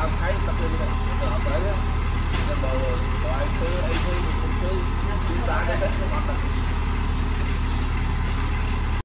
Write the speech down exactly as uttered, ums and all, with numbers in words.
ba thấy tập đi rồi học đấy á, nhưng mà ai thứ ai thứ cũng cứ đi xa đấy đấy không bắt